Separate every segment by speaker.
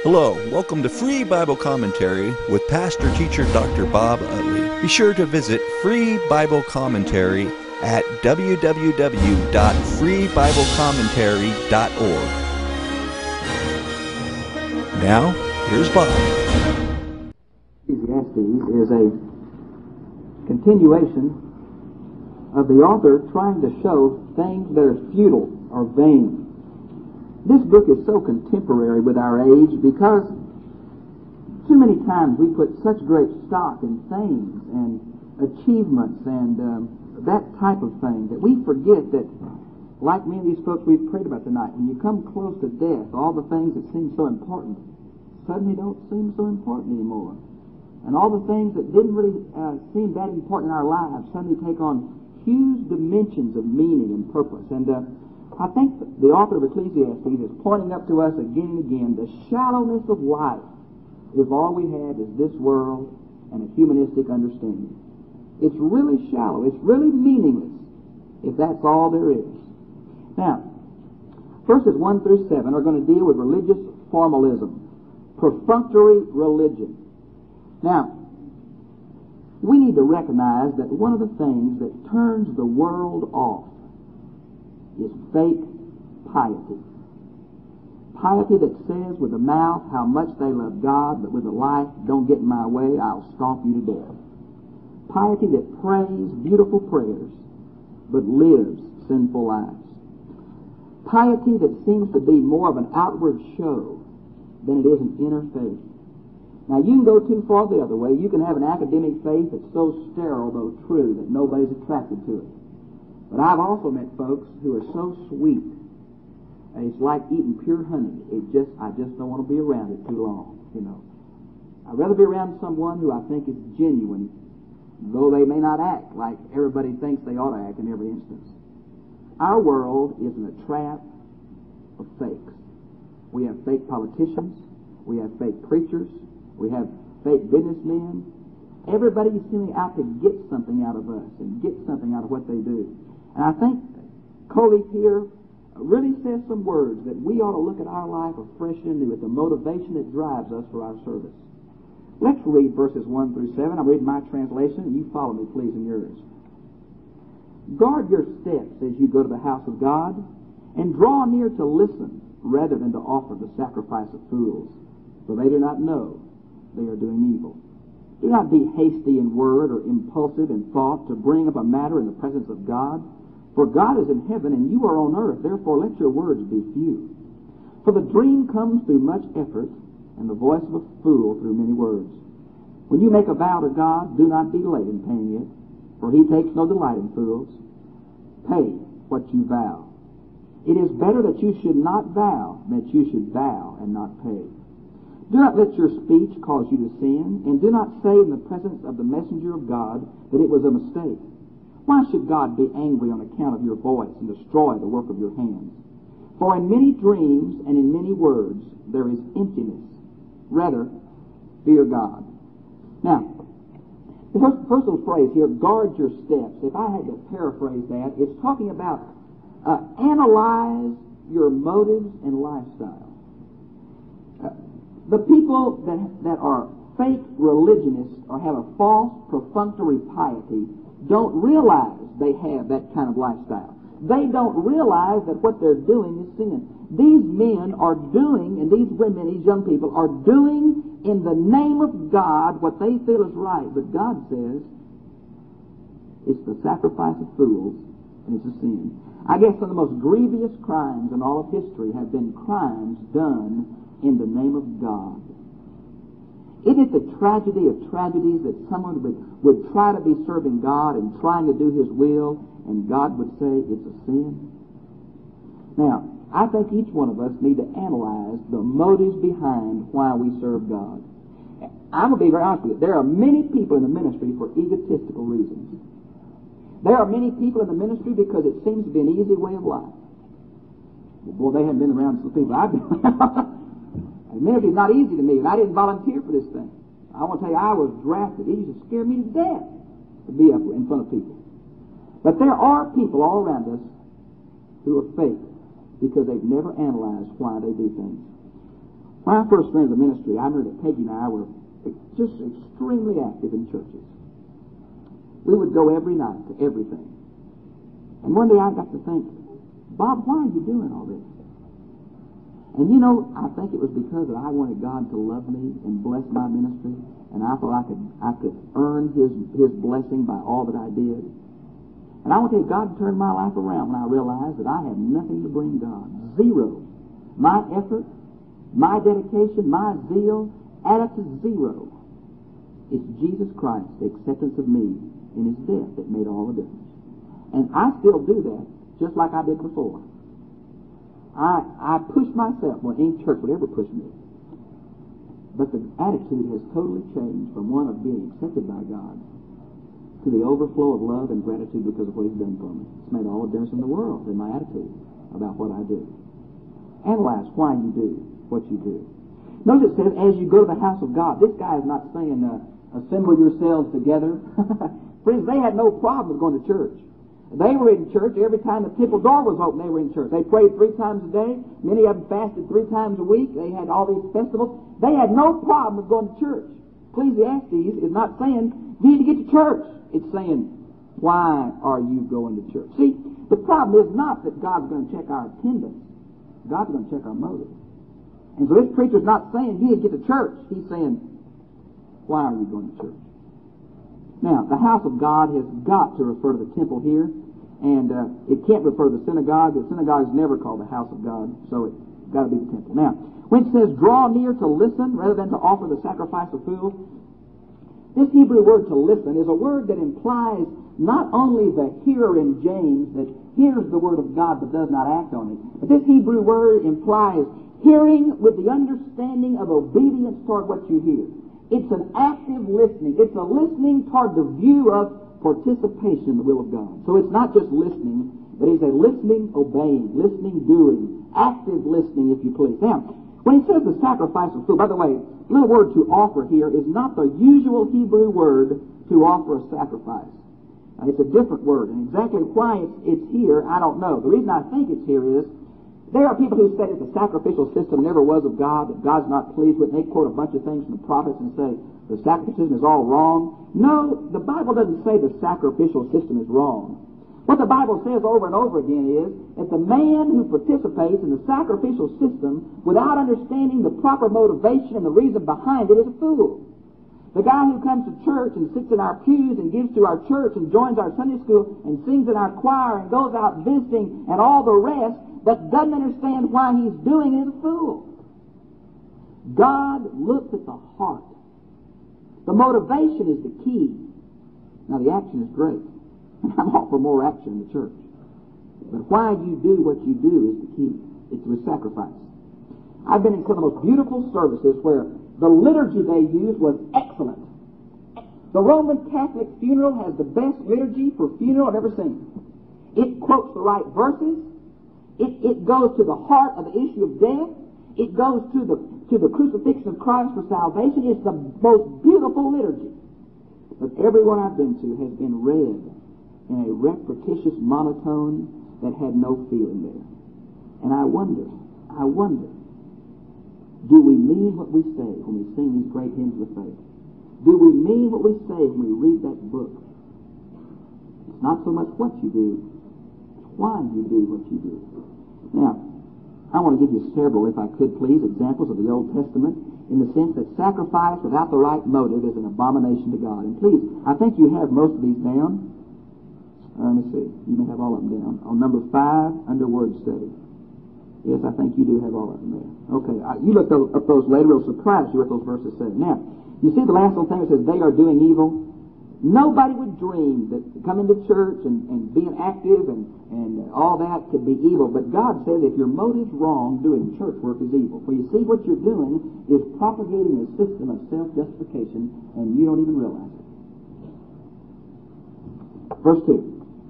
Speaker 1: Hello, welcome to Free Bible Commentary with Pastor Teacher Dr. Bob Utley. Be sure to visit Free Bible Commentary at www.freebiblecommentary.org. Now, here's Bob.
Speaker 2: Ecclesiastes is a continuation of the author trying to show things that are futile or vain. This book is so contemporary with our age because too many times we put such great stock in things and achievements and that type of thing that we forget that, like many of these folks we've prayed about tonight, when you come close to death, all the things that seem so important suddenly don't seem so important anymore. And all the things that didn't really seem that important in our lives suddenly take on huge dimensions of meaning and purpose. And I think the author of Ecclesiastes is pointing up to us again and again the shallowness of life if all we have is this world and a humanistic understanding. It's really shallow. It's really meaningless if that's all there is. Now, verses 1 through 7 are going to deal with religious formalism, perfunctory religion. Now, we need to recognize that one of the things that turns the world off is fake piety. Piety that says with the mouth how much they love God, but with the life, don't get in my way, I'll stomp you to death. Piety that prays beautiful prayers, but lives sinful lives. Piety that seems to be more of an outward show than it is an inner faith. Now, you can go too far the other way. You can have an academic faith that's so sterile, though true, that nobody's attracted to it. But I've also met folks who are so sweet, and it's like eating pure honey. I just don't want to be around it too long, you know. I'd rather be around someone who I think is genuine, though they may not act like everybody thinks they ought to act in every instance. Our world is in a trap of fakes. We have fake politicians. We have fake preachers. We have fake businessmen. Everybody is seeming out to get something out of us and get something out of what they do. And I think Coley here really says some words that we ought to look at our life afresh and anew at the motivation that drives us for our service. Let's read verses 1 through 7. I'm reading my translation, and you follow me, please, in yours. Guard your steps as you go to the house of God, and draw near to listen rather than to offer the sacrifice of fools, for they do not know they are doing evil. Do not be hasty in word or impulsive in thought to bring up a matter in the presence of God. For God is in heaven and you are on earth, therefore let your words be few. For the dream comes through much effort, and the voice of a fool through many words. When you make a vow to God, do not be late in paying it, for he takes no delight in fools. Pay what you vow. It is better that you should not vow than that you should vow and not pay. Do not let your speech cause you to sin, and do not say in the presence of the messenger of God that it was a mistake. Why should God be angry on account of your voice and destroy the work of your hands? For in many dreams and in many words there is emptiness. Rather, fear God. Now, the first little phrase here, guard your steps. If I had to paraphrase that, it's talking about analyze your motives and lifestyle. The people that are fake religionists or have a false perfunctory piety don't realize they have that kind of lifestyle. They don't realize that what they're doing is sin. These men are doing, and these women, these young people, are doing in the name of God what they feel is right. But God says it's the sacrifice of fools, and it's a sin. I guess some of the most grievous crimes in all of history have been crimes done in the name of God. Isn't it the tragedy of tragedies that someone would try to be serving God and trying to do His will, and God would say it's a sin? Now, I think each one of us need to analyze the motives behind why we serve God. I'm going to be very honest with you. There are many people in the ministry for egotistical reasons. There are many people in the ministry because it seems to be an easy way of life. Well, boy, they haven't been around some people I've been around. Ministry is not easy to me, and I didn't volunteer for this thing. I want to tell you, I was drafted. It used to scare me to death to be up in front of people. But there are people all around us who are fake because they've never analyzed why they do things. When I first entered the ministry, I remember that Peggy and I were just extremely active in churches. We would go every night to everything. And one day I got to think, Bob, why are you doing all this? And you know, I think it was because that I wanted God to love me and bless my ministry, and I thought I could earn His blessing by all that I did. And I want to tell you, God turned my life around when I realized that I had nothing to bring God. Zero. My effort, my dedication, my zeal, add up to zero. It's Jesus Christ, the acceptance of me in His death that made all the difference. And I still do that, just like I did before. I push myself. Well, any church would ever push me. But the attitude has totally changed from one of being accepted by God to the overflow of love and gratitude because of what He's done for me. It's made all the difference in the world in my attitude about what I do. Analyze why you do what you do. Notice it says, as you go to the house of God. This guy is not saying, assemble yourselves together. Friends, they had no problem with going to church. They were in church every time the temple door was open. They were in church. They prayed 3 times a day. Many of them fasted 3 times a week. They had all these festivals. They had no problem with going to church. Ecclesiastes is not saying you need to get to church. It's saying, why are you going to church? See, the problem is not that God's going to check our attendance. God's going to check our motive. And so this preacher's not saying you need to get to church. He's saying, why are you going to church? Now, the house of God has got to refer to the temple here, and it can't refer to the synagogue. The synagogue is never called the house of God, so it's got to be the temple. Now, when it says draw near to listen rather than to offer the sacrifice of fools, this Hebrew word to listen is a word that implies not only the hearer in James that hears the word of God but does not act on it, but this Hebrew word implies hearing with the understanding of obedience toward what you hear. It's an active listening. It's a listening toward the view of participation in the will of God. So it's not just listening, but it's a listening, obeying, listening, doing, active listening, if you please. Now, when he says the sacrifice of food, by the way, the little word to offer here is not the usual Hebrew word to offer a sacrifice. It's a different word, and exactly why it's here, I don't know. The reason I think it's here is there are people who say that the sacrificial system never was of God, that God's not pleased with it. They quote a bunch of things from the prophets and say the sacrificial system is all wrong. No, the Bible doesn't say the sacrificial system is wrong. What the Bible says over and over again is that the man who participates in the sacrificial system without understanding the proper motivation and the reason behind it is a fool. The guy who comes to church and sits in our pews and gives to our church and joins our Sunday school and sings in our choir and goes out visiting and all the rest, but doesn't understand why he's doing it, is a fool. God looks at the heart. The motivation is the key. Now, the action is great. I'm all for more action in the church. But why you do what you do is the key. It's with sacrifice. I've been in some of the most beautiful services where the liturgy they used was excellent. The Roman Catholic funeral has the best liturgy for funeral I've ever seen. It quotes the right verses. It goes to the heart of the issue of death. It goes to the crucifixion of Christ for salvation. It's the most beautiful liturgy. But every one I've been to has been read in a repetitious monotone that had no feeling there. And I wonder, do we mean what we say when we sing these great hymns of faith? Do we mean what we say when we read that book? It's not so much what you do, it's why you do what you do. Now, I want to give you several, if I could please, examples of the Old Testament in the sense that sacrifice without the right motive is an abomination to God. And please, I think you have most of these down. Let me see. You may have all of them down. On number 5, under Word Study. Yes, I think you do have all of them there. Okay, you look up those later. It'll surprise you what those verses say. Now, you see the last little thing that says, they are doing evil. Nobody would dream that coming to church and being active and all that could be evil. But God says if your motive's wrong, doing church work is evil. For you see, what you're doing is propagating a system of self-justification, and you don't even realize it. Verse 2.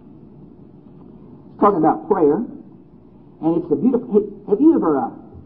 Speaker 2: It's talking about prayer, and it's a beautiful... Have you ever...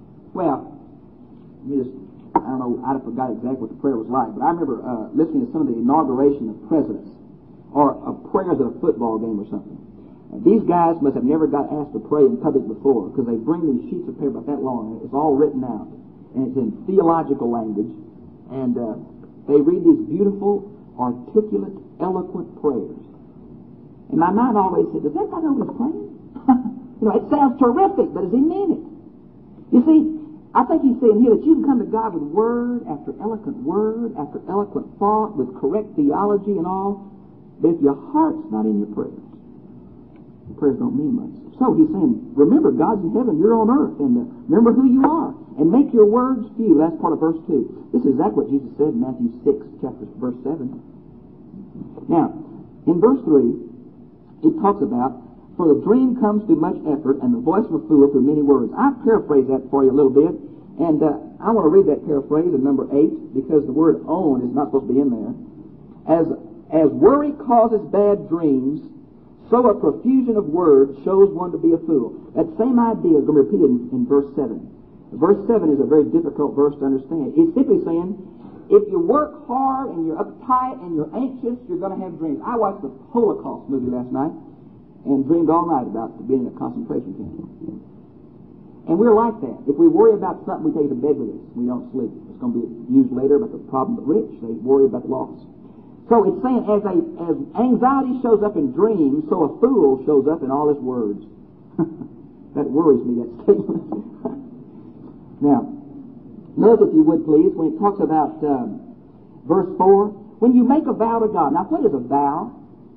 Speaker 2: I don't know, I forgot exactly what the prayer was like, but I remember listening to some of the inauguration of presidents or of prayers at a football game or something. These guys must have never got asked to pray in public before because they bring these sheets of paper about that long and it's all written out. and it's in theological language. And they read these beautiful, articulate, eloquent prayers. And my mind always said, does that guy know what he's praying? It sounds terrific, but does he mean it? You see, I think he's saying here that you can come to God with word after eloquent thought, with correct theology and all, but if your heart's not in your prayers, the prayers don't mean much. So he's saying, remember, God's in heaven, you're on earth, and remember who you are, and make your words few. That's part of verse 2. This is exactly what Jesus said in Matthew 6, verse 7. Now, in verse 3, it talks about, for the dream comes through much effort, and the voice of a fool through many words. I've paraphrased that for you a little bit, and I want to read that paraphrase in number 8, because the word own is not supposed to be in there. As worry causes bad dreams, so a profusion of words shows one to be a fool. That same idea is going to be repeated in verse 7. Verse 7 is a very difficult verse to understand. It's simply saying, if you work hard and you're uptight and you're anxious, you're going to have dreams. I watched the Holocaust movie last night and dreamed all night about being in a concentration camp. And we're like that. If we worry about something, we take it to bed with us. We don't sleep. It's going to be used later about the problem of the rich. They worry about the loss. So it's saying as anxiety shows up in dreams, so a fool shows up in all his words. That worries me, that statement. Now, note, if you would please, when it talks about verse 4, when you make a vow to God. Now, what is a vow?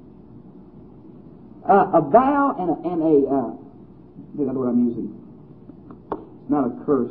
Speaker 2: A vow and I think I know what I'm using. It's not a curse.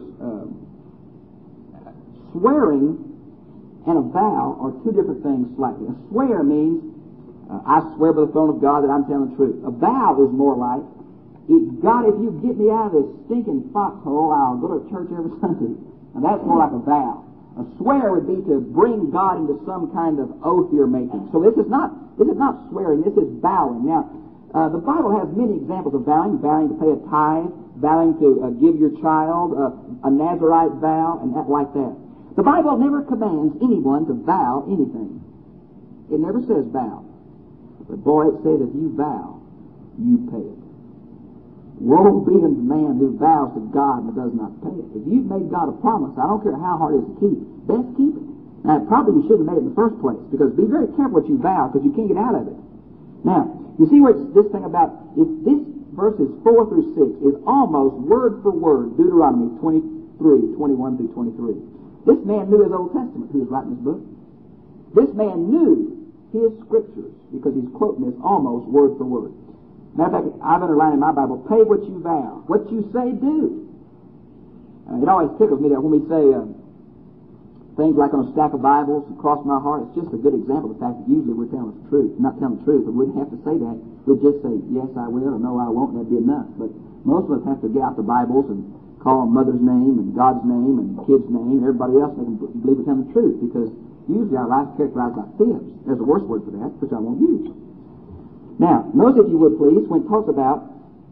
Speaker 2: Swearing and a vow are two different things slightly. A swear means, I swear by the throne of God that I'm telling the truth. A vow is more like, God, if you get me out of this stinking foxhole, I'll go to church every Sunday. Now that's more like a vow. A swear would be to bring God into some kind of oath you're making. So this is not swearing, this is vowing. Now, the Bible has many examples of vowing to pay a tithe, vowing to give your child a Nazirite vow, and that like that. The Bible never commands anyone to vow anything. It never says vow. But boy, it says if you vow, you pay it. Woe be to the man who vows to God but does not pay it. If you've made God a promise, I don't care how hard it is to keep, best keep it. Now, probably you shouldn't have made it in the first place, because be very careful what you vow, because you can't get out of it. Now, you see where it's this thing about, if this verses 4 through 6 is almost word for word Deuteronomy 23, 21 through 23. This man knew his Old Testament, who was writing this book. This man knew his scriptures, because he's quoting this almost word for word. Matter of fact, I've underlined in my Bible, pay what you vow. What you say, do. It always tickles me that when we say things like on a stack of Bibles across my heart, it's just a good example of the fact that usually we're telling the truth. Not telling the truth, but we wouldn't have to say that. We'd just say, yes, I will, or no, I won't, and that'd be enough. But most of us have to get out the Bibles and call them mother's name and God's name and kid's name and everybody else, and they can believe we're telling the truth, because usually our life's characterized by fibs. There's a worse word for that, which I won't use. Now, notice, if you would please, when it talks about,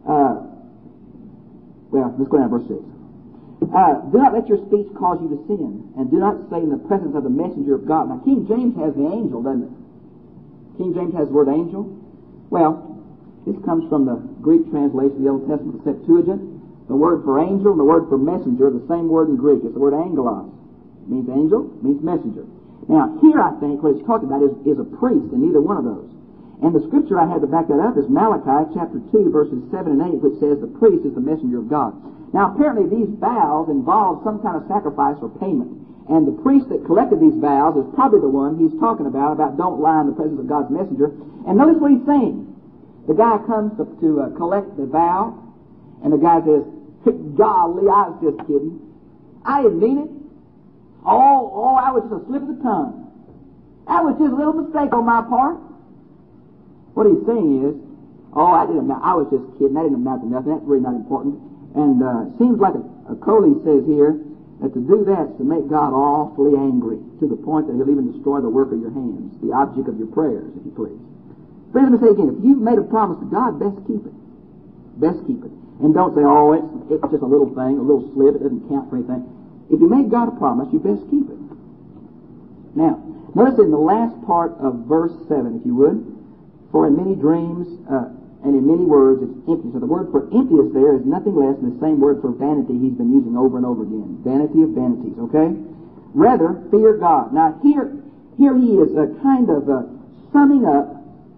Speaker 2: let's go down to verse 6. Do not let your speech cause you to sin, and do not say in the presence of the messenger of God. Now, King James has the angel, doesn't it? King James has the word angel. Well, this comes from the Greek translation of the Old Testament, the Septuagint. The word for angel and the word for messenger are the same word in Greek. It's the word angelos. It means angel, it means messenger. Now, here I think what it's talking about is a priest in either one of those. And the scripture I had to back that up is Malachi chapter 2, verses 7 and 8, which says the priest is the messenger of God. Now, apparently these vows involve some kind of sacrifice or payment. And the priest that collected these vows is probably the one he's talking about don't lie in the presence of God's messenger. And notice what he's saying. The guy comes to collect the vow, and the guy says, golly, I was just kidding. I didn't mean it. Oh, I was just a slip of the tongue. That was just a little mistake on my part. What he's saying is, I was just kidding. That didn't amount to nothing. That's really not important. And it seems like a Coley says here that to do that is to make God awfully angry, to the point that he'll even destroy the work of your hands, the object of your prayers, if you please. Friends, let me say again, if you've made a promise to God, best keep it. Best keep it. And don't say, it's just a little thing, a little slip, it doesn't count for anything. If you made God a promise, you best keep it. Now, notice in the last part of verse 7, if you would, for in many dreams and in many words it's empty. So the word for emptiness there is nothing less than the same word for vanity he's been using over and over again. Vanity of vanities, okay? Rather, fear God. Now here he is kind of summing up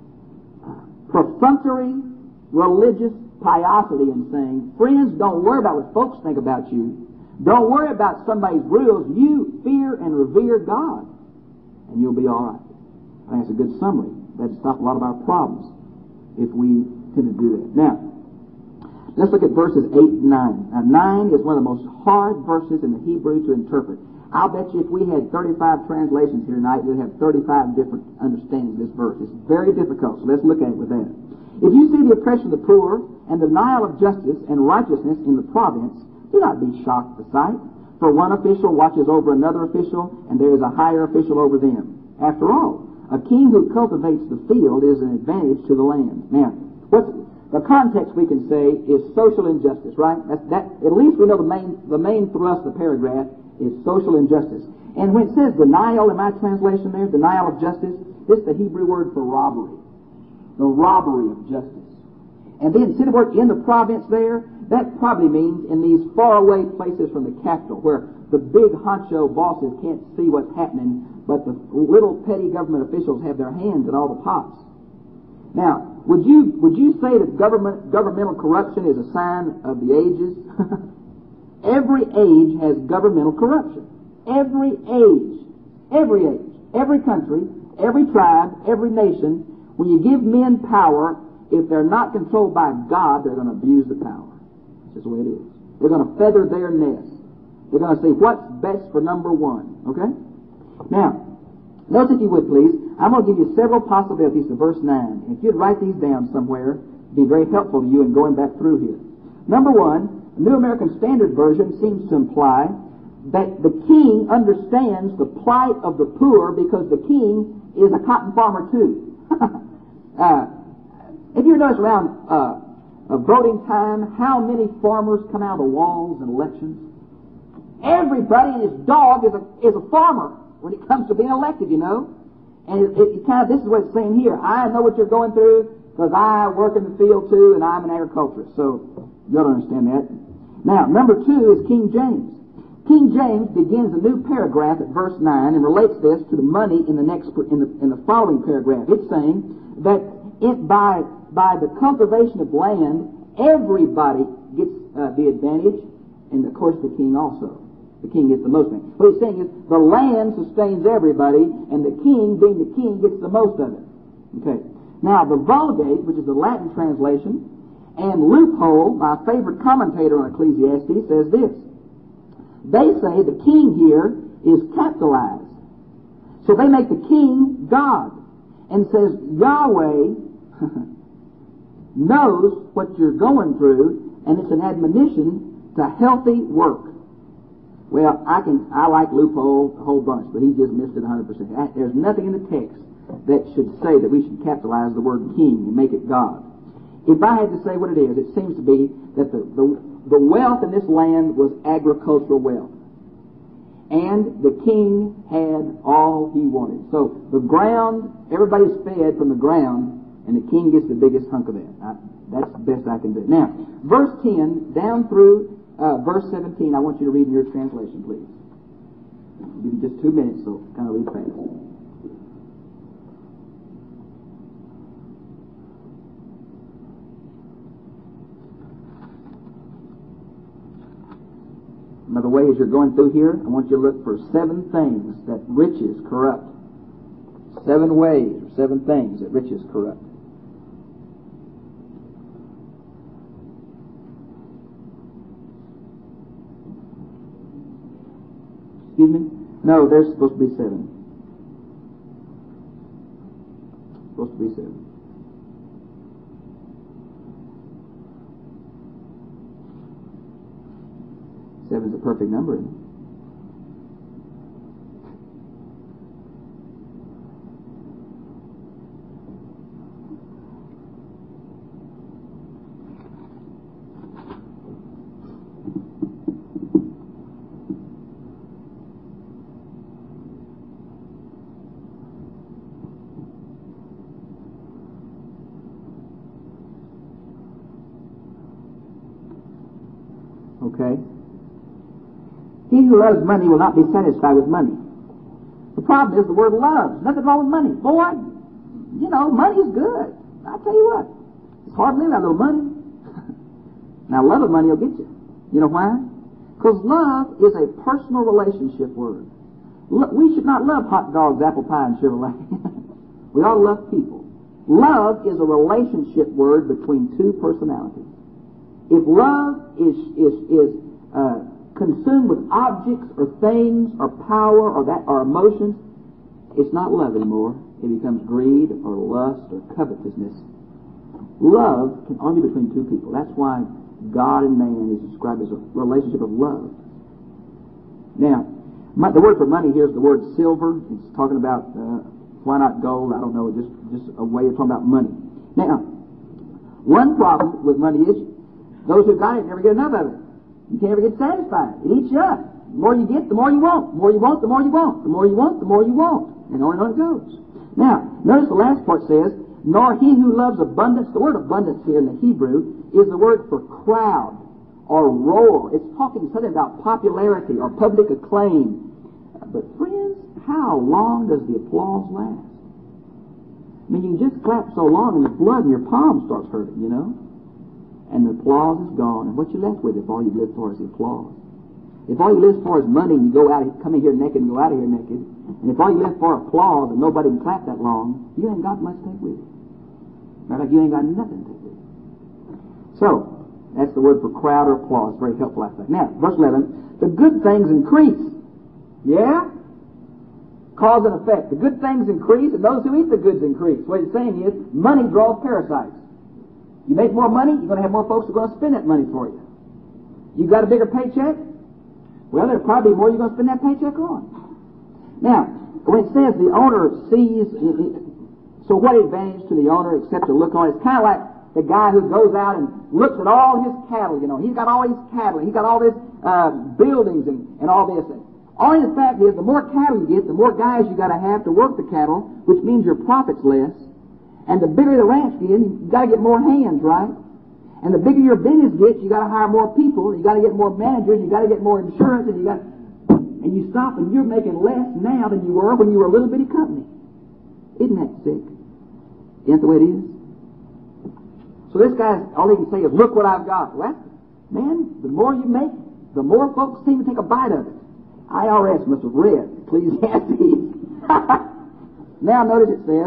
Speaker 2: perfunctory religious piosity and saying, friends, don't worry about what folks think about you. Don't worry about somebody's rules. You fear and revere God, and you'll be all right. I think that's a good summary. That'd stop a lot of our problems if we tend to do that. Now, let's look at verses 8 and 9. Now, 9 is one of the most hard verses in the Hebrew to interpret. I'll bet you if we had 35 translations here tonight, we'd have 35 different understandings of this verse. It's very difficult, so let's look at it with that. If you see the oppression of the poor and the denial of justice and righteousness in the province, do not be shocked at the sight. For one official watches over another official, and there is a higher official over them. After all, a king who cultivates the field is an advantage to the land. Now, what's the context we can say is social injustice, right? At least we know the main thrust of the paragraph is social injustice. And when it says denial in my translation there, denial of justice, this is the Hebrew word for robbery. The robbery of justice. And then instead of word in the province there, that probably means in these faraway places from the capital where the big honcho bosses can't see what's happening, but the little petty government officials have their hands in all the pots. Now, would you say that governmental corruption is a sign of the ages? Every age has governmental corruption. Every age. Every age. Every country. Every tribe. Every nation. When you give men power, if they're not controlled by God, they're going to abuse the power. That's just the way it is. They're going to feather their nest. They're going to say, what's best for number one? Okay? Now, notice if you would please, I'm going to give you several possibilities to verse 9. And if you'd write these down somewhere, it'd be very helpful to you in going back through here. Number one, the New American Standard Version seems to imply that the king understands the plight of the poor because the king is a cotton farmer too. If you notice around voting time, how many farmers come out of the walls in elections? Everybody and his dog is a farmer when it comes to being elected, you know. And it kind of, this is what it's saying here. I know what you're going through because I work in the field too and I'm an agriculturist. So you'll understand that. Now, number 2 is King James. King James begins a new paragraph at verse 9 and relates this to the money in the following paragraph. It's saying that by the cultivation of land, everybody gets the advantage, and of course the king also. The king gets the most of it. What he's saying is the land sustains everybody, and the king, being the king, gets the most of it. Okay. Now, the Vulgate, which is the Latin translation, and Loophole, my favorite commentator on Ecclesiastes, says this. They say the king here is capitalized. So they make the king God and says Yahweh knows what you're going through, and it's an admonition to healthy work. Well, I like Loophole a whole bunch, but he just missed it 100%. There's nothing in the text that should say that we should capitalize the word king and make it God. If I had to say what it is, it seems to be that the wealth in this land was agricultural wealth. And the king had all he wanted. So the ground, everybody's fed from the ground, and the king gets the biggest hunk of that. That's the best I can do. Now, verse 10 down through verse 17, I want you to read in your translation, please. I'll give you just 2 minutes, so kind of read fast. Another way, as you're going through here, I want you to look for 7 things that riches corrupt. 7 ways, or 7 things that riches corrupt. Excuse me? No, there's supposed to be 7. Supposed to be 7. Seven's a perfect number, isn't it? Okay? He who loves money will not be satisfied with money. The problem is the word love. There's nothing wrong with money. Boy, you know, money's good. I tell you what, it's hard to live without a little money. Now, love of money will get you. You know why? Because love is a personal relationship word. We should not love hot dogs, apple pie, and Chevrolet. We ought to love people. Love is a relationship word between two personalities. If love is consumed with objects or things or power or emotions, it's not love anymore. It becomes greed or lust or covetousness. Love can only be between two people. That's why God and man is described as a relationship of love. Now, the word for money here is the word silver. It's talking about why not gold? I don't know. Just a way of talking about money. Now, one problem with money is those who got it never get enough of it. You can't ever get satisfied. It eats you up. The more you get, the more you want. The more you want, the more you want. The more you want, the more you want. And on it goes. Now, notice the last part says, nor he who loves abundance. The word abundance here in the Hebrew is the word for crowd or roar. It's talking something about popularity or public acclaim. But friends, how long does the applause last? I mean, you can just clap so long and the blood in your palm starts hurting, you know? And the applause is gone. And what you left with if all you live for is the applause? If all you live for is money and you go out, come in here naked and go out of here naked, and if all you live for applause and nobody can clap that long, you ain't got much to take with you. Matter of fact, you ain't got nothing to take with you. So, that's the word for crowd or applause. Very helpful, I think. Now, verse 11, the good things increase. Yeah? Cause and effect. The good things increase, and those who eat the goods increase. What it's saying is, money draws parasites. You make more money, you're going to have more folks who are going to spend that money for you. You got a bigger paycheck? Well, there'll probably be more you're going to spend that paycheck on. Now, when it says the owner sees, so what advantage to the owner except to look on it? It's kind of like the guy who goes out and looks at all his cattle, you know. He's got all his cattle, he's got all this buildings and all this. Only the fact is, the more cattle you get, the more guys you got to have to work the cattle, which means your profit's less. And the bigger the ranch gets, you got to get more hands, right? And the bigger your business gets, you got to hire more people, you got to get more managers, you got to get more insurance, and you stop and you're making less now than you were when you were a little bitty company. Isn't that sick? Isn't that the way it is? So this guy, all he can say is, look what I've got. Well, man, the more you make, the more folks seem to take a bite of it. IRS must have read Ecclesiastes. Now notice it says,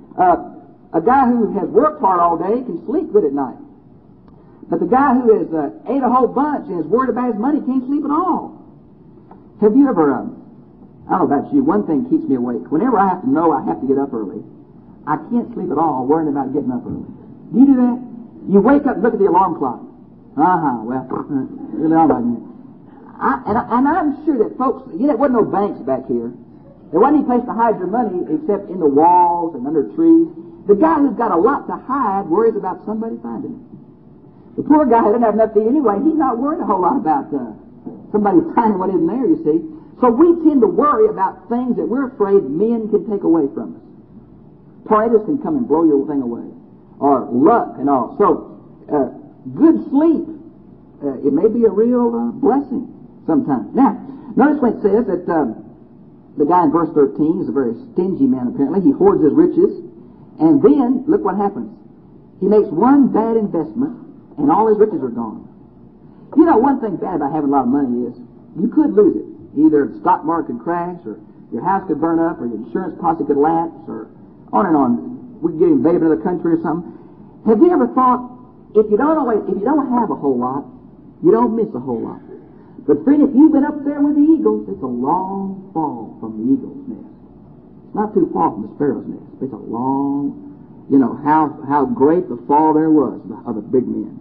Speaker 2: a guy who has worked hard all day can sleep good at night. But the guy who has ate a whole bunch and is worried about his money can't sleep at all. Have you ever, I don't know about you, one thing keeps me awake. Whenever I have to know I have to get up early, I can't sleep at all worrying about getting up early. Do you do that? You wake up and look at the alarm clock. Well, really all right. And I'm sure that folks, you know, there wasn't no banks back here. There wasn't any place to hide your money except in the walls and under trees. The guy who's got a lot to hide worries about somebody finding it. The poor guy who doesn't have enough to eat anyway, he's not worried a whole lot about somebody finding what isn't there, you see. So we tend to worry about things that we're afraid men can take away from us. Tornadoes can come and blow your thing away. Or luck and all. So, good sleep, it may be a real blessing sometimes. Now, notice when it says that the guy in verse 13 is a very stingy man apparently. He hoards his riches. And then, look what happens. He makes one bad investment and all his riches are gone. You know, one thing bad about having a lot of money is you could lose it. Either the stock market could crash, or your house could burn up, or your insurance policy could lapse, or on and on. We could get invaded in another country or something. Have you ever thought, if you don't have a whole lot, you don't miss a whole lot. But friend, if you've been up there with the eagles, it's a long fall from the eagle's nest. It's not too far from the sparrow's nest. It's a long, you know, how great the fall there was of the big men.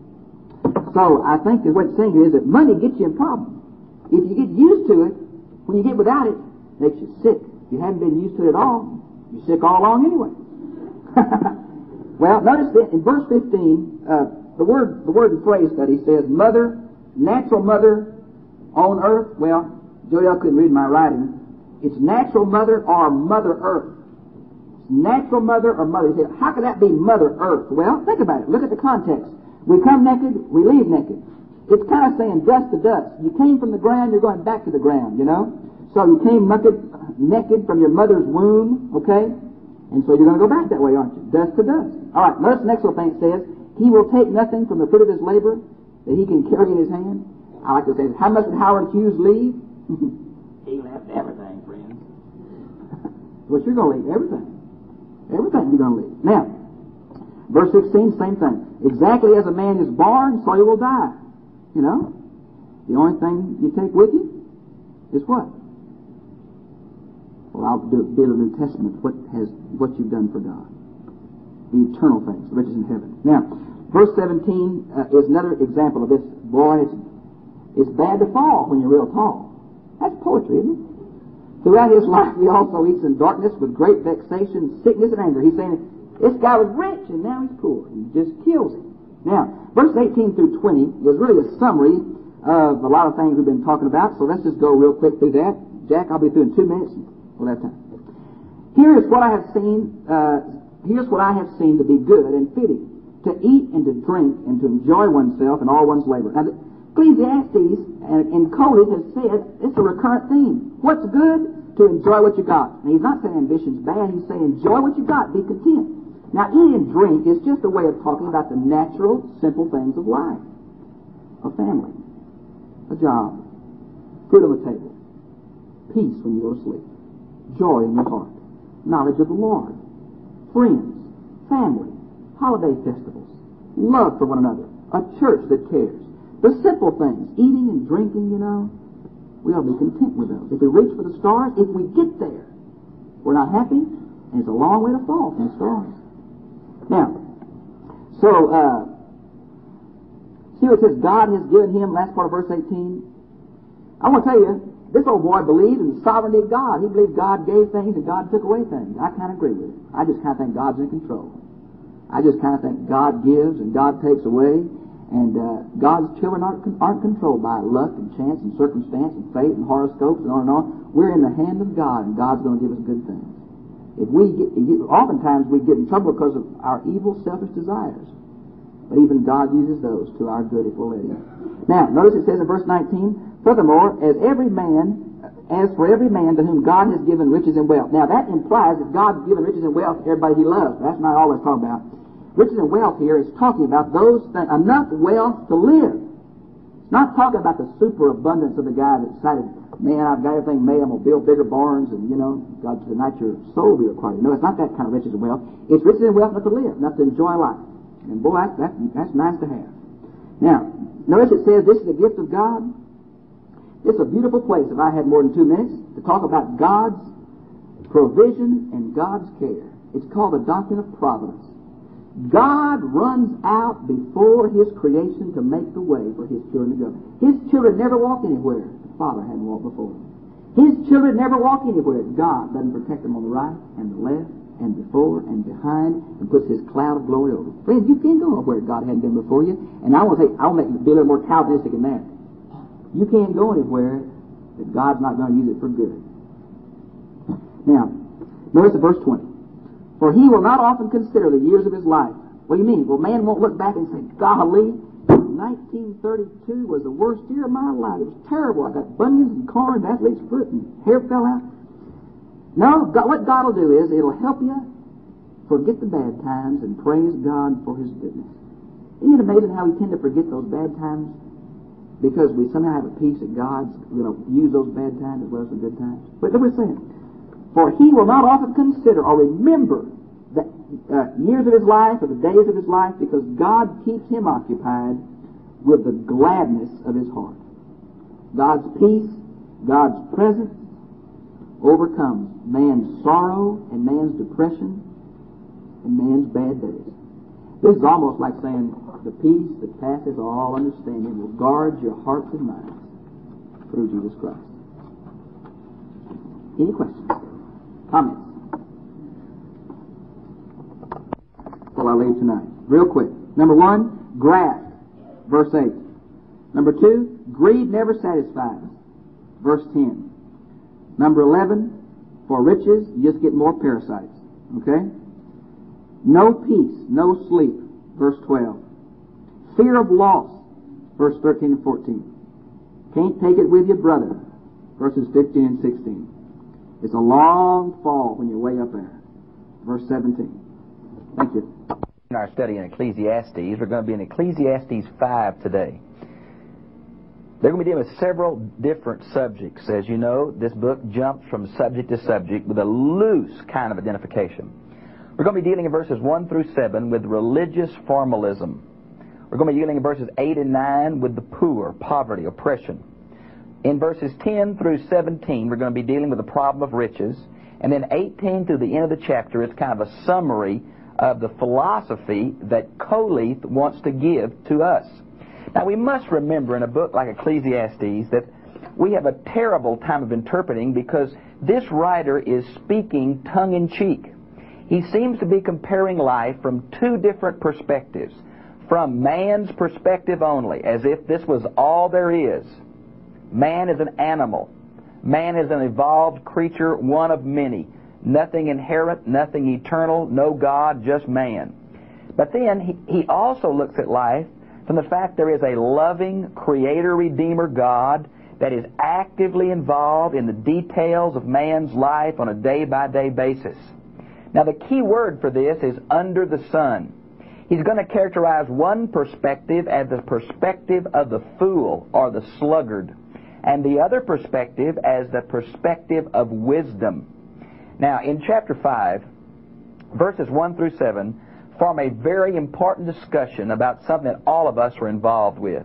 Speaker 2: So I think that what it's saying here is that money gets you in problems. If you get used to it, when you get without it, it makes you sick. If you haven't been used to it at all, you're sick all along anyway. Well, notice that in verse 15, the word and phrase study says, mother, natural mother on earth. Well, Jody, I couldn't read my writing. It's natural mother or Mother Earth. Natural mother or mother. You say, how could that be Mother Earth? Well, think about it. Look at the context. We come naked, we leave naked. It's kind of saying dust to dust. You came from the ground, you're going back to the ground, you know? So you came naked from your mother's womb, okay? And so you're going to go back that way, aren't you? Dust to dust. All right, notice the next little thing it says, he will take nothing from the fruit of his labor that he can carry in his hand. I like to say, how much did Howard Hughes leave? He left everything, friends. What you're going to leave? Everything. Everything you're going to leave. Now, verse 16, same thing. Exactly as a man is born, so he will die. You know? The only thing you take with you is what? Well, I'll do in the New Testament what you've done for God. The eternal things, the riches in heaven. Now, verse 17 is another example of this. Boy, it's bad to fall when you're real tall. That's poetry, isn't it? Throughout his life, he also eats in darkness with great vexation, sickness, and anger. He's saying, this guy was rich, and now he's poor. And he just kills him. Now, verse 18 through 20 is really a summary of a lot of things we've been talking about, so let's just go real quick through that. Jack, I'll be through in 2 minutes. We'll have time. Here is what I have seen. Here's what I have seen to be good and fitting, to eat and to drink and to enjoy oneself and all one's labor. Now, Ecclesiastes and Cody has said it's a recurrent theme. What's good? To enjoy what you got. Now, he's not saying ambition's bad. He's saying enjoy what you got. Be content. Now, eat and drink is just a way of talking about the natural, simple things of life. A family. A job. Food on the table. Peace when you go to sleep. Joy in your heart. Knowledge of the Lord. Friends. Family. Holiday festivals. Love for one another. A church that cares. The simple things. Eating and drinking, you know. We ought to be content with those. If we reach for the stars, if we get there, we're not happy, and it's a long way to fall from the stars. Now, so, see what it says, God has given him, last part of verse 18. I want to tell you, this old boy believed in the sovereignty of God. He believed God gave things and God took away things. I kind of agree with it. I just kind of think God's in control. I just kind of think God gives and God takes away. And God's children aren't controlled by luck and chance and circumstance and fate and horoscopes and on and on. We're in the hand of God, and God's going to give us good things. Oftentimes we get in trouble because of our evil, selfish desires. But even God uses those to our good if we'll let Him. Now, notice it says in verse 19, furthermore, as for every man to whom God has given riches and wealth. Now, that implies that God's given riches and wealth to everybody He loves. That's not all it's talking about. Riches and wealth here is talking about those things, enough wealth to live. It's not talking about the superabundance of the guy that decided, man, I've got everything made, I'm going to build bigger barns, and, you know, God, tonight your soul will be required. No, it's not that kind of riches and wealth. It's riches and wealth enough to live, enough to enjoy life. And boy, that's nice to have. Now, notice it says this is a gift of God. It's a beautiful place, if I had more than 2 minutes, to talk about God's provision and God's care. It's called the doctrine of providence. God runs out before His creation to make the way for His children to go. His children never walk anywhere the Father hadn't walked before them. His children never walk anywhere God doesn't protect them on the right and the left and before and behind and puts His cloud of glory over them. Friends, you can't go where God hadn't been before you. And I'll make you be a little more Calvinistic than that. You can't go anywhere that God's not going to use it for good. Now, notice the verse 20. For he will not often consider the years of his life. What do you mean? Well, man won't look back and say, golly, 1932 was the worst year of my life. It was terrible. I got bunions and corns, athlete's foot, and hair fell out. No, what God will do is, it'll help you forget the bad times and praise God for His goodness. Isn't it amazing how we tend to forget those bad times? Because we somehow have a peace that God's use those bad times as well as the good times. But look what it's saying. For he will not often consider or remember the years of his life or the days of his life, because God keeps him occupied with the gladness of his heart. God's peace, God's presence overcomes man's sorrow and man's depression and man's bad days. This is almost like saying the peace that passes all understanding will guard your hearts and minds through Jesus Christ. Any questions? Comments? Well, I'll leave tonight. Real quick. Number 1, graft. Verse 8. Number 2, greed never satisfies. Verse 10. Number 11, for riches, you just get more parasites. Okay? No peace, no sleep. Verse 12. Fear of loss. verse 13 and 14. Can't take it with you, brother, verses 15 and 16. It's a long fall when you're way up there. Verse 17. Thank you.
Speaker 3: In our study in Ecclesiastes, we're going to be in Ecclesiastes 5 today. They're going to be dealing with several different subjects. As you know, this book jumps from subject to subject with a loose kind of identification. We're going to be dealing in verses 1 through 7 with religious formalism. We're going to be dealing in verses 8 and 9 with the poor, poverty, oppression. In verses 10 through 17, we're going to be dealing with the problem of riches. And then 18 to the end of the chapter is kind of a summary of the philosophy that Koheleth wants to give to us. Now, we must remember in a book like Ecclesiastes that we have a terrible time of interpreting because this writer is speaking tongue-in-cheek. He seems to be comparing life from two different perspectives. From man's perspective only, as if this was all there is. Man is an animal. Man is an evolved creature, one of many. Nothing inherent, nothing eternal, no God, just man. But then he also looks at life from the fact there is a loving Creator-Redeemer God that is actively involved in the details of man's life on a day-by-day basis. Now, the key word for this is under the sun. He's going to characterize one perspective as the perspective of the fool or the sluggard, and the other perspective as the perspective of wisdom. Now, in chapter 5, verses 1 through 7, form a very important discussion about something that all of us are involved with,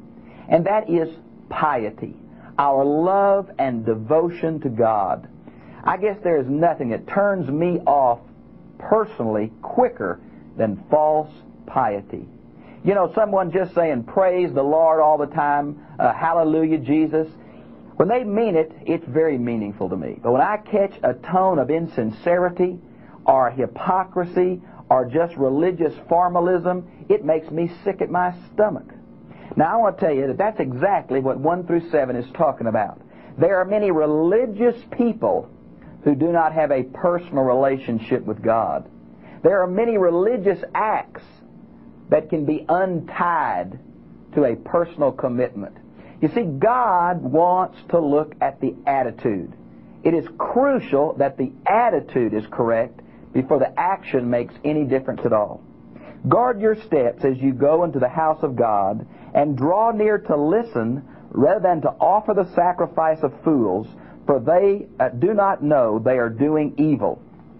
Speaker 3: and that is piety, our love and devotion to God. I guess there is nothing that turns me off personally quicker than false piety. You know, someone just saying, praise the Lord all the time, hallelujah, Jesus. When they mean it, it's very meaningful to me. But when I catch a tone of insincerity or hypocrisy or just religious formalism, it makes me sick at my stomach. Now, I want to tell you that that's exactly what 1 through 7 is talking about. There are many religious people who do not have a personal relationship with God. There are many religious acts that can be untied to a personal commitment. You see, God wants to look at the attitude. It is crucial that the attitude is correct before the action makes any difference at all. Guard your steps as you go into the house of God and draw near to listen rather than to offer the sacrifice of fools, for they do not know they are doing evil.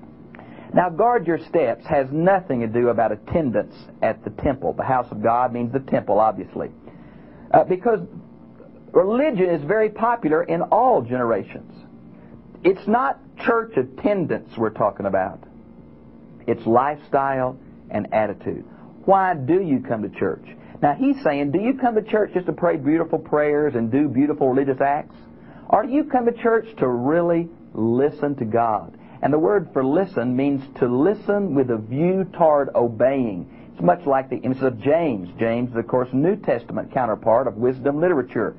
Speaker 3: Now, guard your steps has nothing to do about attendance at the temple. The house of God means the temple, obviously. Because religion is very popular in all generations. It's not church attendance we're talking about. It's lifestyle and attitude. Why do you come to church? Now, he's saying, do you come to church just to pray beautiful prayers and do beautiful religious acts? Or do you come to church to really listen to God? And the word for listen means to listen with a view toward obeying. It's much like the emphasis of James. James is, of course, New Testament counterpart of wisdom literature.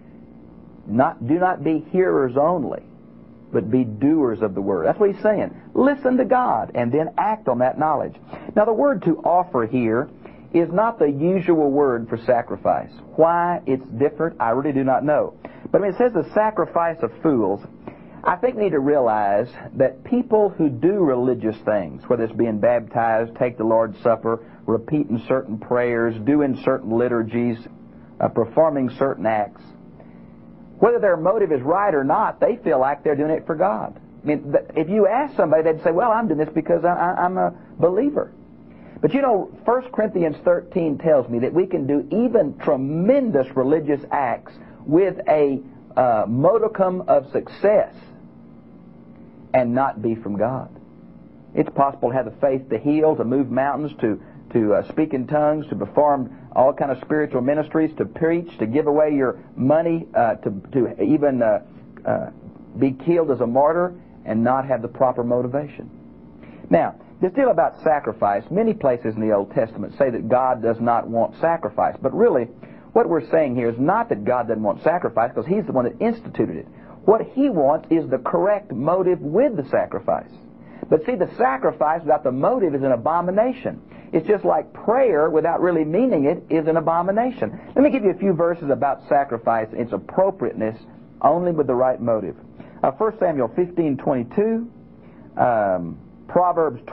Speaker 3: Do not be hearers only, but be doers of the word. That's what he's saying. Listen to God and then act on that knowledge. Now, the word to offer here is not the usual word for sacrifice. Why it's different, I really do not know. But when it says the sacrifice of fools, I think we need to realize that people who do religious things, whether it's being baptized, take the Lord's Supper, repeating certain prayers, doing certain liturgies, performing certain acts, whether their motive is right or not, they feel like they're doing it for God. I mean, if you ask somebody, they'd say, well, I'm doing this because I'm a believer. But you know, 1 Corinthians 13 tells me that we can do even tremendous religious acts with a modicum of success and not be from God. It's possible to have the faith to heal, to move mountains, to speak in tongues, to perform all kind of spiritual ministries, to preach, to give away your money, to even be killed as a martyr and not have the proper motivation. Now, this deal about sacrifice, many places in the Old Testament say that God does not want sacrifice. But really, what we're saying here is not that God doesn't want sacrifice, because He's the one that instituted it. What He wants is the correct motive with the sacrifice. But see, the sacrifice without the motive is an abomination. It's just like prayer without really meaning it is an abomination. Let me give you a few verses about sacrifice, its appropriateness, only with the right motive. 1 Samuel 15:22, Proverbs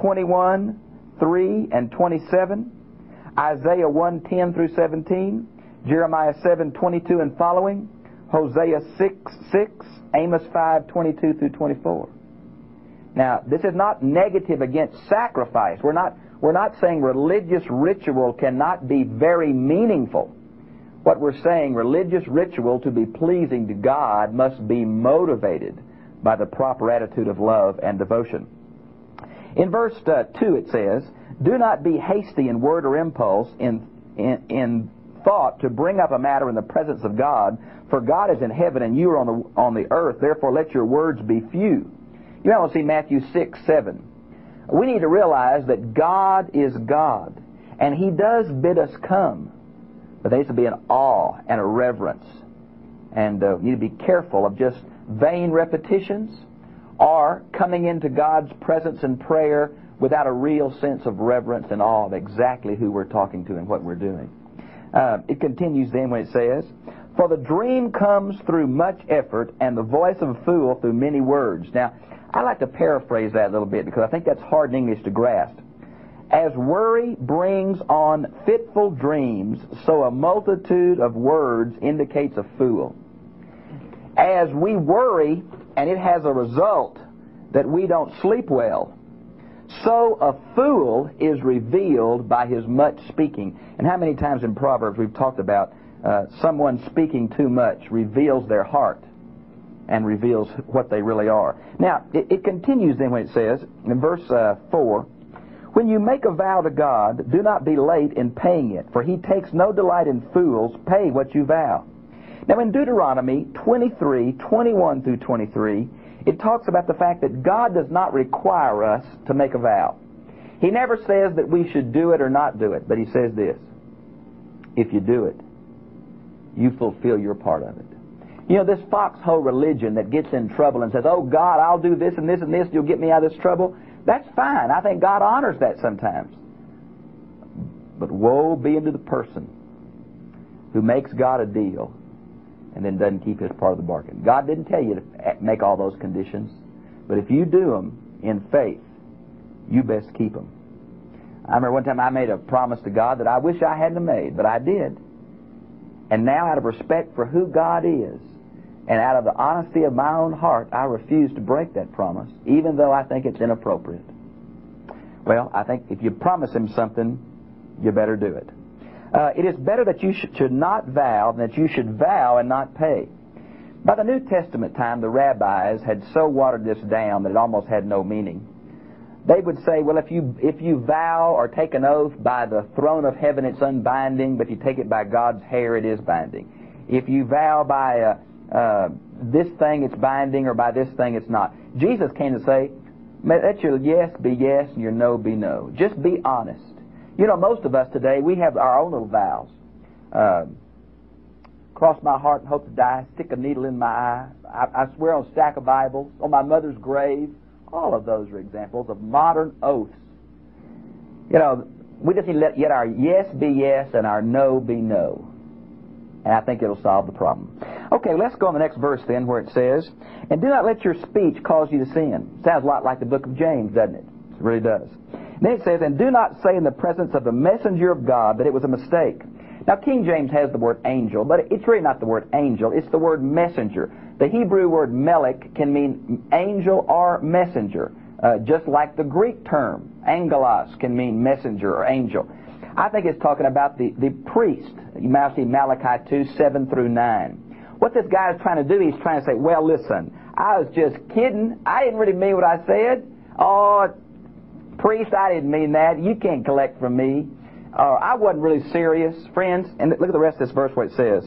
Speaker 3: 21:3 and 27, Isaiah 1:10 through 17, Jeremiah 7:22 and following, Hosea 6:6, Amos 5:22 through 24. Now, this is not negative against sacrifice. We're not saying religious ritual cannot be very meaningful. What we're saying, religious ritual to be pleasing to God must be motivated by the proper attitude of love and devotion. In verse 2 it says, "Do not be hasty in word or impulse, in thought to bring up a matter in the presence of God, for God is in heaven and you are on the earth, therefore let your words be few." You might want to see Matthew 6:7. We need to realize that God is God, and He does bid us come. But there needs to be an awe and a reverence. And you need to be careful of just vain repetitions or coming into God's presence in prayer without a real sense of reverence and awe of exactly who we're talking to and what we're doing. It continues then when it says, "For the dream comes through much effort, and the voice of a fool through many words." Now, I like to paraphrase that a little bit because I think that's hard in English to grasp. As worry brings on fitful dreams, so a multitude of words indicates a fool. As we worry, and it has a result that we don't sleep well, so a fool is revealed by his much speaking. And how many times in Proverbs we've talked about someone speaking too much reveals their heart and reveals what they really are. Now, it continues then when it says, in verse 4, "When you make a vow to God, do not be late in paying it, for He takes no delight in fools. Pay what you vow." Now, in Deuteronomy 23:21 through 23, it talks about the fact that God does not require us to make a vow. He never says that we should do it or not do it, but He says this: if you do it, you fulfill your part of it. You know, this foxhole religion that gets in trouble and says, "Oh God, I'll do this and this and this, you'll get me out of this trouble," that's fine. I think God honors that sometimes. But woe be unto the person who makes God a deal and then doesn't keep his part of the bargain. God didn't tell you to make all those conditions, but if you do them in faith, you best keep them. I remember one time I made a promise to God that I wish I hadn't made, but I did. And now, out of respect for who God is, and out of the honesty of my own heart, I refuse to break that promise, even though I think it's inappropriate. Well, I think if you promise Him something, you better do it. It is better that you should not vow than that you should vow and not pay. By the New Testament time, the rabbis had so watered this down that it almost had no meaning. They would say, well, if you vow or take an oath by the throne of heaven, it's unbinding, but if you take it by God's hair, it is binding. If you vow by this thing, it's binding, or by this thing, it's not. Jesus came to say, let your yes be yes and your no be no. Just be honest. You know, most of us today, we have our own little vows. Cross my heart and hope to die, stick a needle in my eye, I swear on a stack of Bibles, on my mother's grave. All of those are examples of modern oaths. You know, we just need to let our yes be yes and our no be no. And I think it'll solve the problem. Okay, let's go on the next verse then, where it says, "And do not let your speech cause you to sin." Sounds a lot like the book of James, doesn't it? It really does. And then it says, "And do not say in the presence of the messenger of God that it was a mistake." Now, King James has the word angel, but it's really not the word angel. It's the word messenger. The Hebrew word melech can mean angel or messenger, just like the Greek term angelos can mean messenger or angel. I think it's talking about the priest. You might see Malachi 2:7 through 9. What this guy is trying to do, he's trying to say, well, listen, I was just kidding. I didn't really mean what I said. Oh, priest, I didn't mean that. You can't collect from me. I wasn't really serious. Friends, and look at the rest of this verse where it says,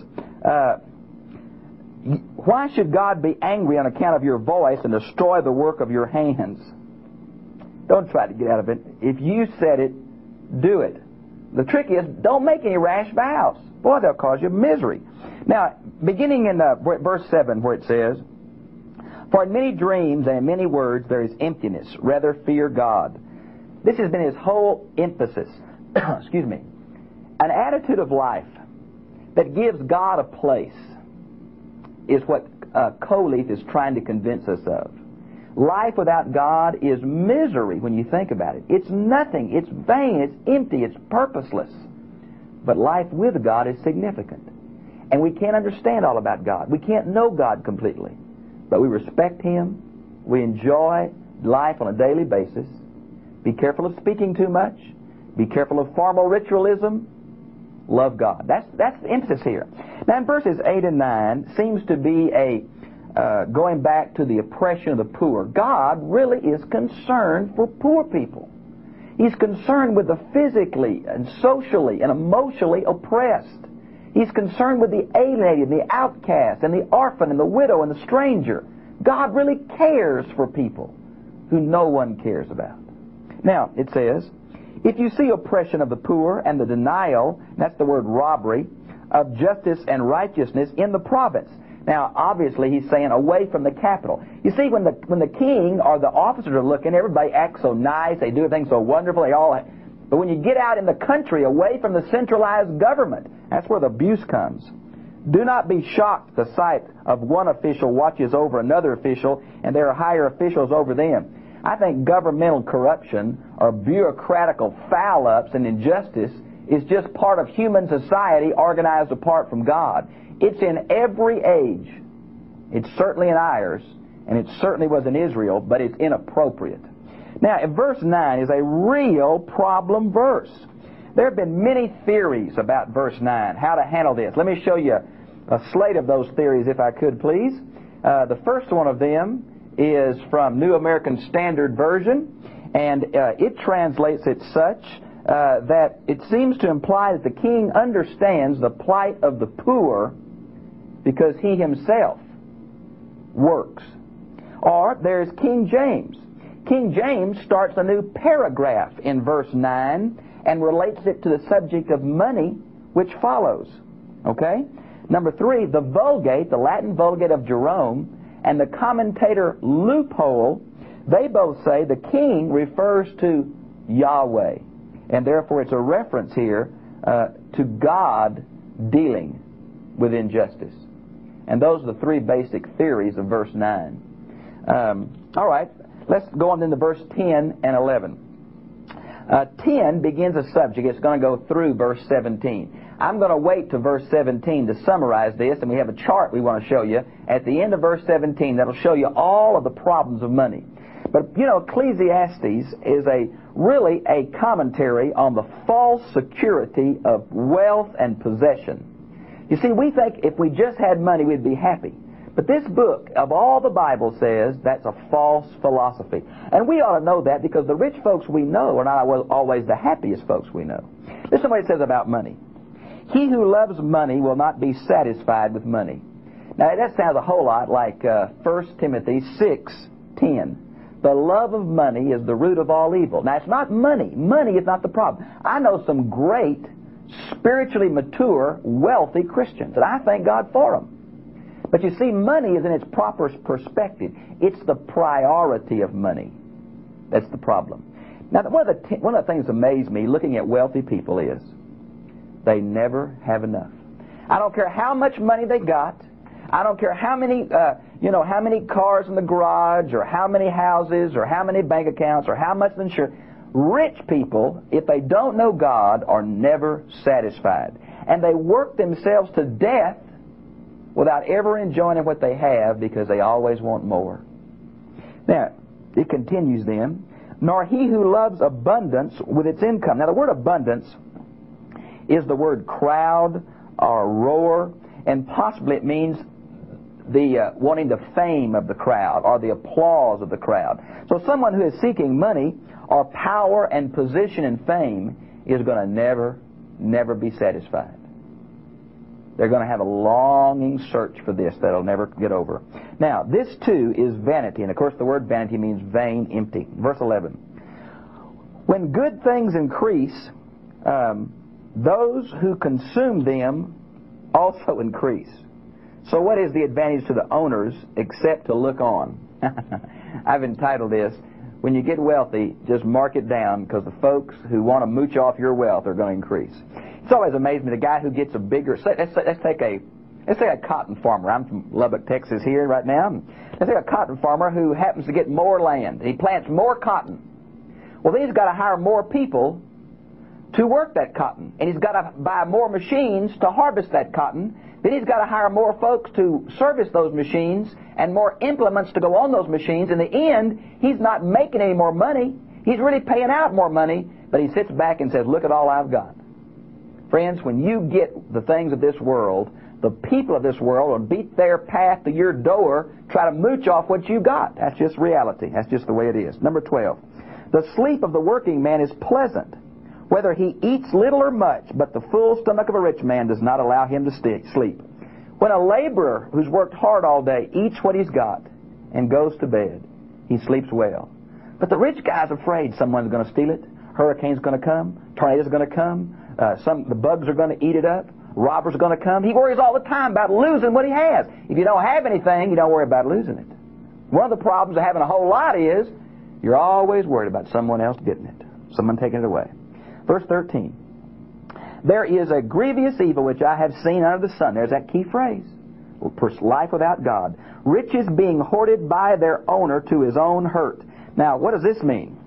Speaker 3: "Why should God be angry on account of your voice and destroy the work of your hands?" Don't try to get out of it. If you said it, do it. The trick is, don't make any rash vows. Boy, they'll cause you misery. Now, beginning in verse 7 where it says, For in many dreams and in many words there is emptiness. Rather fear God. This has been his whole emphasis. Excuse me. An attitude of life that gives God a place is what Coleith is trying to convince us of. Life without God is misery when you think about it. It's nothing. It's vain. It's empty. It's purposeless. But life with God is significant. And we can't understand all about God. We can't know God completely. But we respect Him. We enjoy life on a daily basis. Be careful of speaking too much. Be careful of formal ritualism. Love God. That's the emphasis here. Now in verses 8 and 9 seems to be going back to the oppression of the poor. God really is concerned for poor people. He's concerned with the physically and socially and emotionally oppressed. He's concerned with the alienated, the outcast, and the orphan, and the widow, and the stranger. God really cares for people who no one cares about. Now, it says, if you see oppression of the poor and the denial, that's the word robbery, of justice and righteousness in the province. Now, obviously, he's saying away from the capital. You see, when the king or the officers are looking, everybody acts so nice, they do everything so wonderful, but when you get out in the country, away from the centralized government, that's where the abuse comes. Do not be shocked at the sight of one official watches over another official, and there are higher officials over them. I think governmental corruption or bureaucratical foul-ups and injustice is just part of human society organized apart from God. It's in every age. It's certainly in ours, and it certainly was in Israel, but it's inappropriate. Now, in verse 9 is a real problem verse. There have been many theories about verse 9, how to handle this. Let me show you a slate of those theories, if I could, please. The first one of them is from New American Standard Version, and it translates it such that it seems to imply that the king understands the plight of the poor because he himself works. Or there's King James. King James starts a new paragraph in verse 9 and relates it to the subject of money, which follows. Okay? Number 3, the Vulgate, the Latin Vulgate of Jerome, and the commentator Loophole, they both say the king refers to Yahweh. And therefore it's a reference here to God dealing with injustice. And those are the 3 basic theories of verse 9. All right, let's go on into verse 10 and 11. 10 begins a subject. It's going to go through verse 17. I'm going to wait to verse 17 to summarize this, and we have a chart we want to show you at the end of verse 17 that'll show you all of the problems of money. But, you know, Ecclesiastes is really a commentary on the false security of wealth and possession. You see, we think if we just had money, we'd be happy. But this book, of all the Bible, says that's a false philosophy. And we ought to know that because the rich folks we know are not always the happiest folks we know. Listen to what it says about money. He who loves money will not be satisfied with money. Now, that sounds a whole lot like 1 Timothy 6:10. The love of money is the root of all evil. Now, it's not money. Money is not the problem. I know some great, spiritually mature, wealthy Christians, and I thank God for them. But you see, money is in its proper perspective. It's the priority of money. That's the problem. Now, one of the things that amazed me looking at wealthy people is they never have enough. I don't care how much money they got. I don't care how many, how many cars in the garage, or how many houses, or how many bank accounts, or how much insurance. Rich people, if they don't know God, are never satisfied. And they work themselves to death without ever enjoying what they have because they always want more. Now, it continues then, nor he who loves abundance with its income. Now, the word abundance is the word crowd or roar, and possibly it means the wanting the fame of the crowd or the applause of the crowd. So someone who is seeking money or power and position and fame is going to never be satisfied. They're going to have a longing search for this that'll never get over. Now, this too is vanity, and of course the word vanity means vain, empty. Verse 11. When good things increase, those who consume them also increase. So what is the advantage to the owners except to look on? I've entitled this, When You Get Wealthy, Just Mark It Down, because the folks who want to mooch off your wealth are going to increase. It's always amazed me, the guy who gets a bigger, let's say a cotton farmer. I'm from Lubbock, Texas here right now. Let's say a cotton farmer who happens to get more land. He plants more cotton. Well, then he's got to hire more people to work that cotton. And he's got to buy more machines to harvest that cotton. Then he's got to hire more folks to service those machines and more implements to go on those machines. In the end, he's not making any more money. He's really paying out more money, but he sits back and says, look at all I've got. Friends, when you get the things of this world, the people of this world will beat their path to your door, try to mooch off what you got. That's just reality. That's just the way it is. Number 12. The sleep of the working man is pleasant, whether he eats little or much, but the full stomach of a rich man does not allow him to sleep. When a laborer who's worked hard all day eats what he's got and goes to bed, he sleeps well. But the rich guy's afraid someone's going to steal it. Hurricane's going to come. Tornado's going to come. The bugs are going to eat it up. Robbers are going to come. He worries all the time about losing what he has. If you don't have anything, you don't worry about losing it. One of the problems of having a whole lot is you're always worried about someone else getting it, someone taking it away. Verse 13. There is a grievous evil which I have seen under the sun. There's that key phrase. Life without God. Riches being hoarded by their owner to his own hurt. Now, what does this mean?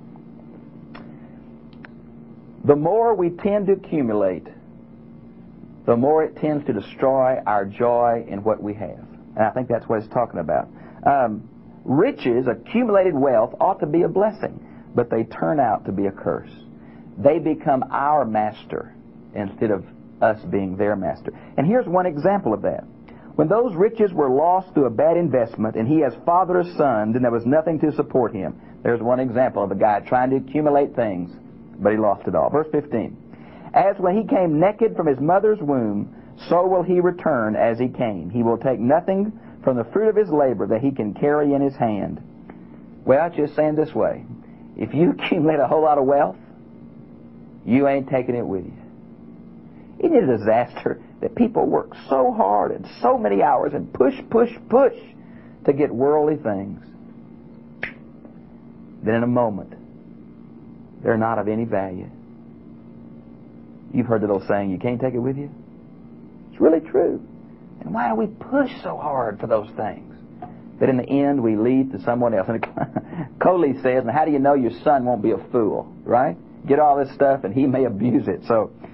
Speaker 3: The more we tend to accumulate, the more it tends to destroy our joy in what we have. And I think that's what it's talking about. Riches, accumulated wealth, ought to be a blessing, but they turn out to be a curse. They become our master instead of us being their master. And here's one example of that. When those riches were lost through a bad investment and he has fathered a son, then there was nothing to support him. There's one example of a guy trying to accumulate things, but he lost it all. Verse 15. As when he came naked from his mother's womb, so will he return as he came. He will take nothing from the fruit of his labor that he can carry in his hand. Well, it's just saying this way. If you accumulate a whole lot of wealth, you ain't taking it with you. Isn't it a disaster that people work so hard and so many hours and push to get worldly things? Then in a moment, they're not of any value. You've heard the old saying, you can't take it with you? It's really true. And why do we push so hard for those things? That in the end we lead to someone else. And Coley says, and how do you know your son won't be a fool, right? Get all this stuff and he may abuse it. So